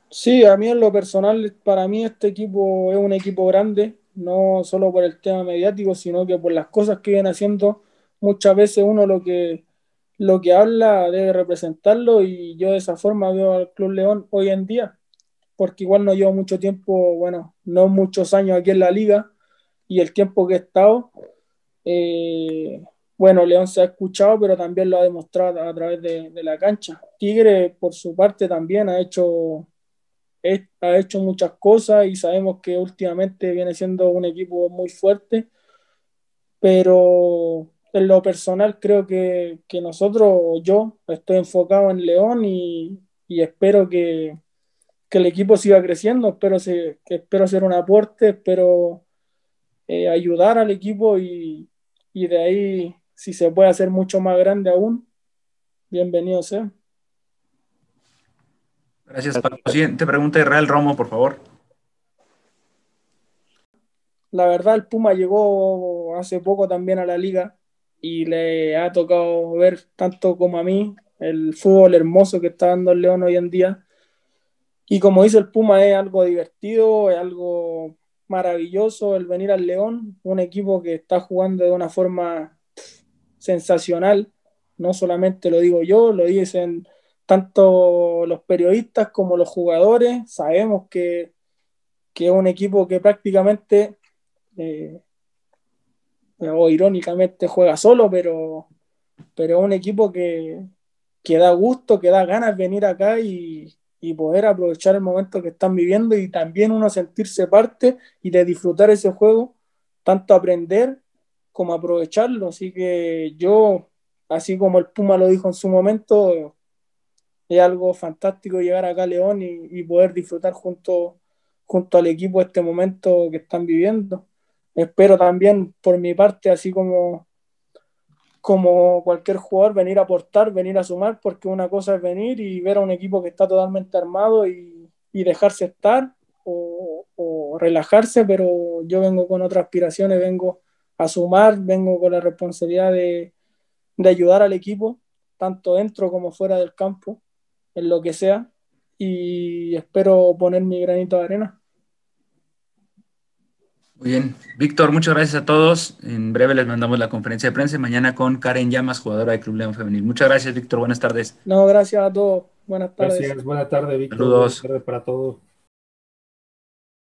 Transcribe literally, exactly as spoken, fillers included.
Sí, a mí en lo personal, para mí este equipo es un equipo grande, no solo por el tema mediático, sino que por las cosas que viene haciendo. Muchas veces uno lo que, lo que habla debe representarlo y yo de esa forma veo al Club León hoy en día, porque igual no llevo mucho tiempo, bueno, no muchos años aquí en la liga y el tiempo que he estado, eh, bueno, León se ha escuchado, pero también lo ha demostrado a través de, de la cancha. Tigre, por su parte, también ha hecho es- ha hecho muchas cosas y sabemos que últimamente viene siendo un equipo muy fuerte, pero en lo personal creo que, que nosotros, yo, estoy enfocado en León y, y espero que, que el equipo siga creciendo, espero, se- que espero hacer un aporte, espero eh, ayudar al equipo y, y de ahí, si se puede hacer mucho más grande aún, bienvenido sea. Gracias, Paco. Siguiente pregunta, Israel Romo, por favor. La verdad, el Puma llegó hace poco también a la liga y le ha tocado ver, tanto como a mí, el fútbol hermoso que está dando el León hoy en día. Y como dice el Puma, es algo divertido, es algo maravilloso el venir al León, un equipo que está jugando de una forma sensacional. No solamente lo digo yo, lo dicen tanto los periodistas como los jugadores. Sabemos que, que es un equipo que prácticamente eh, o irónicamente juega solo, pero, pero es un equipo que, que da gusto, que da ganas de venir acá y, y poder aprovechar el momento que están viviendo y también uno sentirse parte y de disfrutar ese juego, tanto aprender como aprovecharlo. Así que yo, así como el Puma lo dijo en su momento, es algo fantástico llegar acá a León y, y poder disfrutar junto, junto al equipo este momento que están viviendo. Espero también por mi parte, así como, como cualquier jugador, venir a aportar, venir a sumar, porque una cosa es venir y ver a un equipo que está totalmente armado y, y dejarse estar o, o relajarse, pero yo vengo con otras aspiraciones, vengo a sumar, vengo con la responsabilidad de, de ayudar al equipo, tanto dentro como fuera del campo, en lo que sea, y espero poner mi granito de arena. Muy bien. Víctor, muchas gracias a todos. En breve les mandamos la conferencia de prensa y mañana con Karen Llamas, jugadora de Club León Femenil. Muchas gracias, Víctor. Buenas tardes. No, gracias a todos. Buenas tardes. Gracias, buena tarde, Víctor, buena Saludos. tarde para todos.